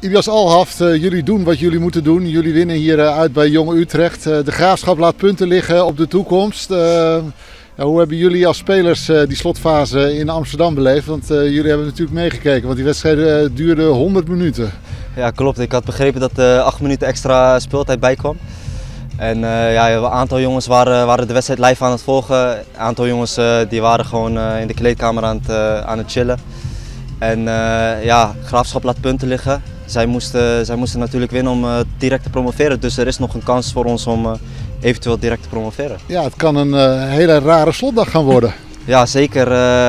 Ilyas Alhaft, jullie doen wat jullie moeten doen. Jullie winnen hier uit bij Jong Utrecht. De Graafschap laat punten liggen op de toekomst. Hoe hebben jullie als spelers die slotfase in Amsterdam beleefd? Want jullie hebben natuurlijk meegekeken, want die wedstrijd duurde 100 minuten. Ja, klopt. Ik had begrepen dat er 8 minuten extra speeltijd bij kwam. En een aantal jongens waren de wedstrijd live aan het volgen. Een aantal jongens die waren gewoon in de kleedkamer aan het chillen. En Graafschap laat punten liggen. Zij moesten natuurlijk winnen om direct te promoveren. Dus er is nog een kans voor ons om eventueel direct te promoveren. Ja, het kan een hele rare slotdag gaan worden. Ja, zeker.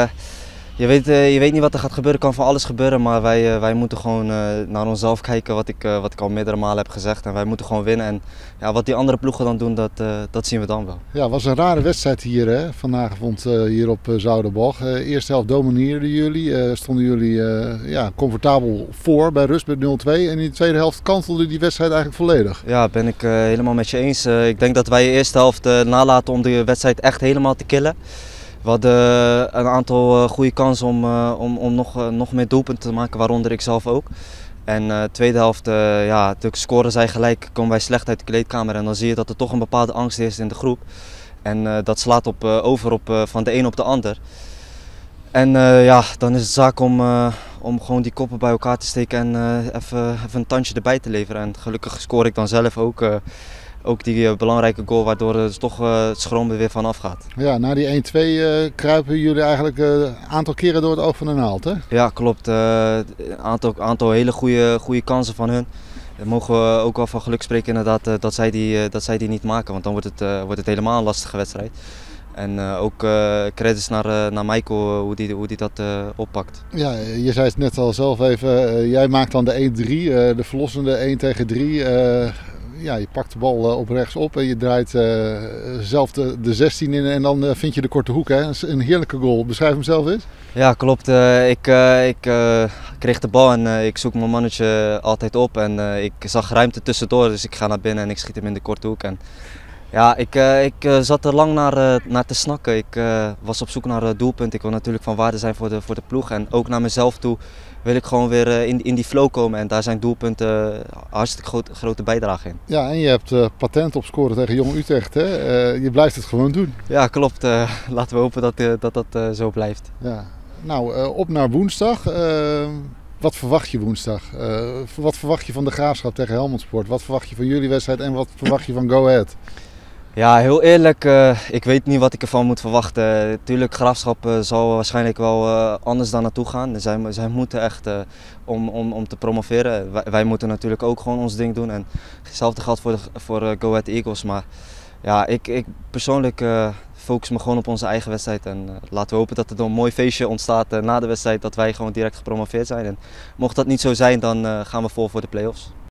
Je weet niet wat er gaat gebeuren, er kan van alles gebeuren, maar wij moeten gewoon naar onszelf kijken, wat ik al meerdere malen heb gezegd. En wij moeten gewoon winnen. En ja, wat die andere ploegen dan doen, dat zien we dan wel. Ja, het was een rare wedstrijd hier vanavond hier op Zoudenbalch. Eerste helft domineerden jullie, stonden jullie comfortabel voor bij rust met 0-2. En in de tweede helft kantelde die wedstrijd eigenlijk volledig. Ja, ben ik helemaal met je eens. Ik denk dat wij de eerste helft nalaten om de wedstrijd echt helemaal te killen. We hadden een aantal goede kansen om nog meer doelpunten te maken, waaronder ik zelf ook. En de tweede helft, scoren zij gelijk, komen wij slecht uit de kleedkamer. En dan zie je dat er toch een bepaalde angst is in de groep. En dat slaat over van de een op de ander. En dan is het zaak om gewoon die koppen bij elkaar te steken en even een tandje erbij te leveren. En gelukkig scoor ik dan zelf ook die belangrijke goal, waardoor er toch het schroom er weer vanaf gaat. Ja, na die 1-2 kruipen jullie eigenlijk een aantal keren door het oog van de naald, hè? Ja, klopt. Een aantal hele goede kansen van hun. Daar mogen we ook wel van geluk spreken inderdaad dat zij die niet maken, want dan wordt het helemaal een lastige wedstrijd. En ook credits naar Michael, hoe die dat oppakt. Ja, je zei het net al zelf even, jij maakt dan de 1-3, de verlossende 1 tegen 3. Je pakt de bal op rechts op en je draait zelf de 16 in en dan vind je de korte hoek. Hè? Een heerlijke goal. Beschrijf hem zelf eens. Ja, klopt. Ik kreeg de bal en ik zoek mijn mannetje altijd op. En ik zag ruimte tussendoor, dus ik ga naar binnen en ik schiet hem in de korte hoek. En ja, ik zat er lang naar te snakken. Ik was op zoek naar een doelpunt. Ik wil natuurlijk van waarde zijn voor de ploeg. En ook naar mezelf toe wil ik gewoon weer in die flow komen. En daar zijn doelpunten hartstikke grote bijdrage in. Ja, en je hebt patent op scoren tegen Jong Utrecht. Hè? Je blijft het gewoon doen. Ja, klopt. Laten we hopen dat zo blijft. Ja. Nou, op naar woensdag. Wat verwacht je woensdag? Wat verwacht je van de Graafschap tegen Helmond Sport? Wat verwacht je van jullie wedstrijd en wat verwacht je van Go Ahead? Ja, heel eerlijk, ik weet niet wat ik ervan moet verwachten. Tuurlijk, Graafschap zal waarschijnlijk wel anders daar naartoe gaan. Zij moeten echt om te promoveren. Wij moeten natuurlijk ook gewoon ons ding doen. En hetzelfde geldt voor Go Ahead Eagles. Maar ja, ik persoonlijk focus me gewoon op onze eigen wedstrijd. En laten we hopen dat er een mooi feestje ontstaat na de wedstrijd. Dat wij gewoon direct gepromoveerd zijn. En mocht dat niet zo zijn, dan gaan we vol voor de play-offs.